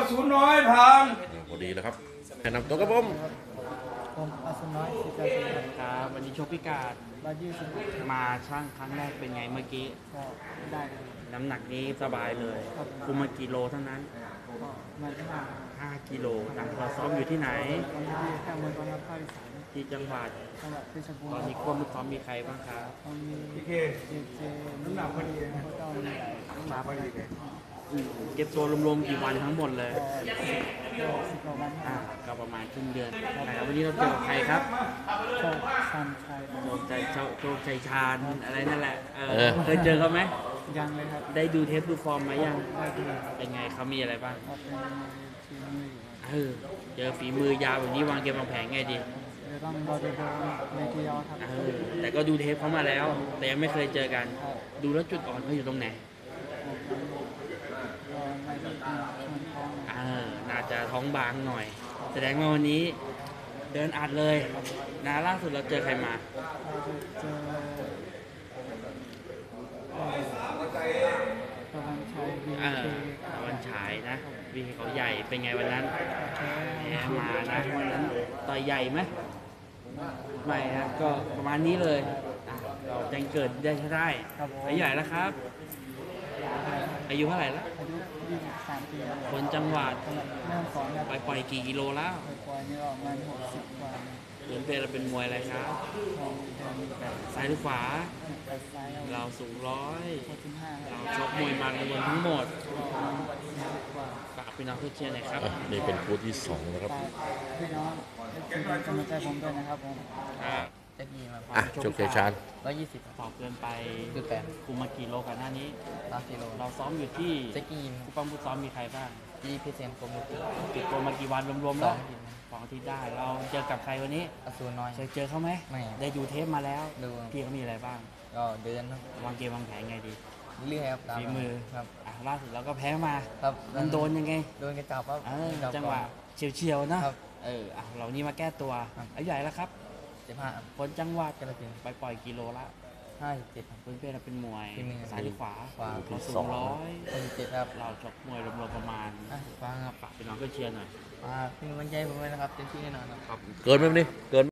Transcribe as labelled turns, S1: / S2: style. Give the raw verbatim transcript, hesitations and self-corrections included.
S1: สูรน้อยผ่าน
S2: พอดีแล้วครับแนะนำตัวครับผม
S3: ผมอสุน้อยสิกาสิครับ
S4: ครับวันนี้ชกพิการ
S3: ร้อยยี่สิบ
S4: มาช่างครั้งแรกเป็นไงเมื่อกี้
S3: ก็ได้ครับ
S4: น้ำหนักนี้สบายเลยคุมมากี่โลเท่านั้น
S3: ก็มาที่ห้า
S4: ห้ากิโลหลังเราซ้อมอยู่ที่ไหน
S3: ตอนนี้แค่เมืองตอนนี้ภาคอีสาน
S4: ที่จังหวัด
S3: จังหวัดเพชรบูรณ์
S4: ตอนนี้ควบซ้อมมีใครบ้างครับ
S3: มี
S1: พี่เค
S3: เจเจน้ำหนักพอดีนะก็มีหลาย
S1: มาพอดีเลย
S4: เก็บตัวรวมๆกี่วันทั้งหมดเลย
S3: ก็สิบกว่าวัน
S4: อ่าก็ประมาณครึ่งเดือนครับวันนี้เราเจอใครครับ
S3: โชคชันชัย
S4: โชคใจโชคใจชาญอะไรนั่นแหละเออเคยเจอเขาไหม
S3: ยังเลยครับ
S4: ได้ดูเทปดูฟอร์มมายัง
S3: ได้ดู
S4: เป็นไงเขามีอะไรบ้าง
S3: ก็เป็นทีมมือ
S4: เออเจอฝีมือยาวแบบนี้วางเกมวางแผนไงดี
S3: ต้องรอดูในทีเดียวครับ
S4: เออแต่ก็ดูเทปเขามาแล้ว แต่ยังไม่เคยเจอกัน ดูแล้วจุดอ่อนเขาอยู่ตรงไหนเออน่าจะท้องบางหน่อย แสดงว่าวันนี้เดินอัดเลยนะล่าสุดเราเจอใครมา
S3: เจอตะวันชัยวี
S4: เออตะวันฉายนะวีเขาใหญ่เป็นไงวันนั้นแหมมานะวันนั้นต่อยใหญ่ไหมไม่นะก็ประมาณนี้เลยเราแจ้งเกิดได้ใช่ได้อายุใหญ่แล้วครับอายุเท่าไหร่แล้ว
S3: อายุยี่สิบสามปี
S4: คนจังหวัด
S3: แม่ฮ่องสอนครับ
S4: ไปปล่อยกี่กิโลแล้ว
S3: ไปปล่อยนี่ออกมาหกสิบกว่า
S4: เหมือนเป็นเราเป็นมวยอะไรครับซ้ายหรือขวาเราสูงร้อยเราชกมวยมันรวมทั้งหมดฝากพี่น้องเพื่อเชียร์หน่อยครับ
S2: นี่เป็นคู่ที่สองนะครับ
S3: พี่น้องเป็นกำลังใจผมด้วยนะครับผม
S4: เจ๊กีมา
S2: อ่ะชกใจชาญ
S4: ร้อยยี่สิบสอบเกินไปคือแต่คุมมากี่โลกันหน้านี้
S3: สามกิโล
S4: เราซ้อมอยู่ที่
S3: เจ๊กี
S4: ผู้ปั้มผู้ซ้อมมีใครบ้าง
S3: ที่พิเศษผม
S4: ติดตัวมากี่วันรวมๆแล้วสองอาทิตย์ได้เราเจอกับใครวันนี้
S3: อสูรน้อย
S4: เคยเจอเขาไหม
S3: ไม่
S4: ได้ดูเทปมาแล้ว
S3: ดู
S4: พี่เขามีอะไรบ้าง
S3: ก็เดิน
S4: วางเกมวางแผนไงดี
S3: เรื่อยครับ
S4: ฝีมือ
S3: ครับ
S4: ล่าสุดเราก็แพ้มา
S3: ครับ
S4: มันโดนยังไง
S3: โดนกระจับครับ
S4: จังหวะเฉียวๆนะเออเรานี่มาแก้ตัวอายุใหญ่แล้วครับ
S3: สิบห้า
S4: คนจังหวัด
S3: กระถิ่น
S4: ไปปล่อยกิโลละ
S3: ห้าสิบเจ็ด
S4: เพื่อนเพื่อนเป็นมวยซ้ายหรือขวา
S3: ขวา
S4: เราสูงร้อย
S3: ห้าสิบเจ็ดครับ
S4: เราชกมวยรวมๆประมาณ
S3: ฟังครับ
S4: ฝากพี่น้องก็เชียร์หน่อย
S3: เป็นกำลังใจผมด้วยนะครับเต็มที่แน่นอนครับ
S2: เกินไหมวันนี้เกิน